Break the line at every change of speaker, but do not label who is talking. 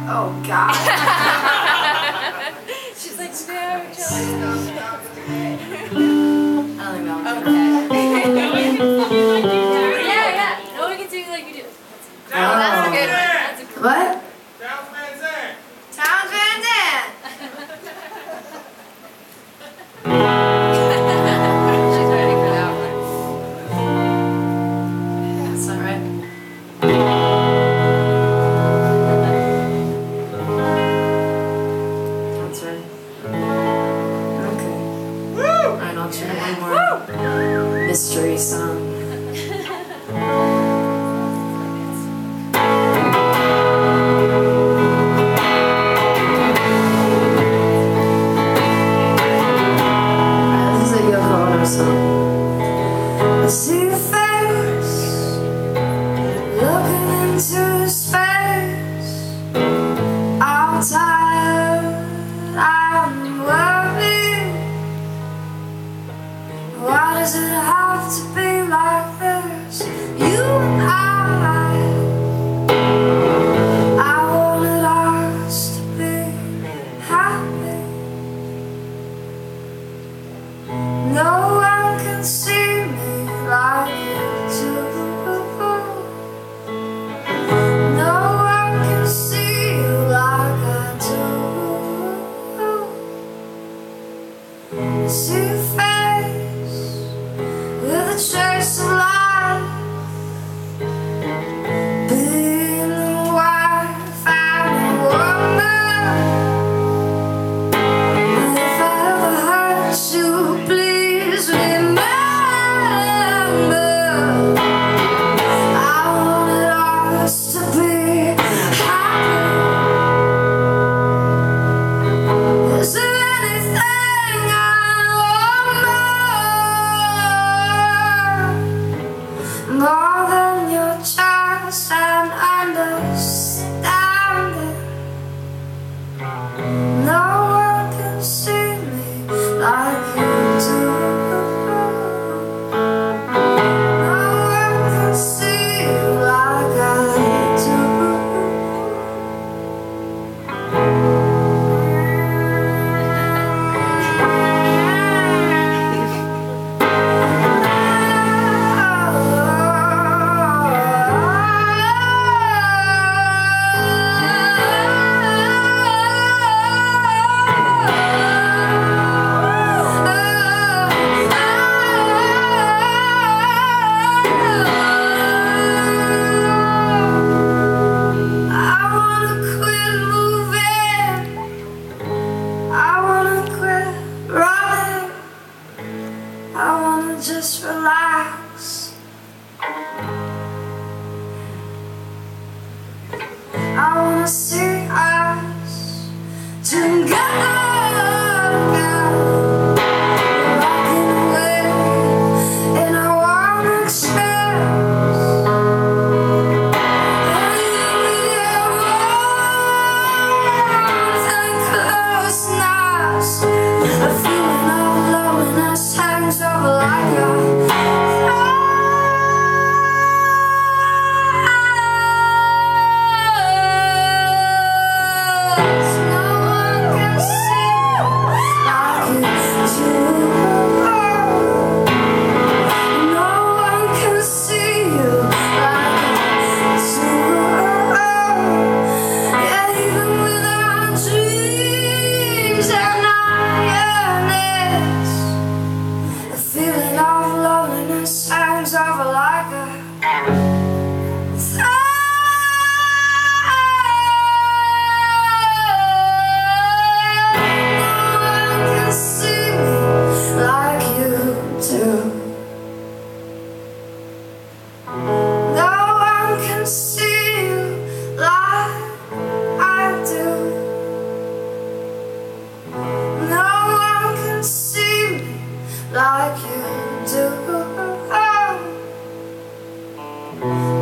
Oh, God.
She's like, no,
I don't even know.
okay. Yeah. No one can sing like you do.
Oh, that's a good one.
That's a good one.
What?
Towns Van Zandt.
Towns Van Zandt.
She's ready for that one.
That's not right. That's right. Okay. Alright, I'll try one more mystery song. I see your face looking into space. I'm tired, I'm worried. Why does it have to be like this? You and I wanted us to be happy. No one can see me like you do. No one can see you like I do. See your face with a trace of life, being the wife and the woman. If I ever hurt you, please remember. I wanted us to be happy. Is there anything I want more than your trust and understanding? No one can see me like you do. No one can see you like I do. I wanna quit moving. I wanna quit running. I wanna just relax. I wanna see us together again, walking away in our warm chairs. A feeling of loneliness hangs over like a no one can see like you do. No one can see you like I do. Yeah, even with our dreams and our yearnings, the feeling of loneliness hangs over like a like you do. No one can see you like I do. No one can see me like you do.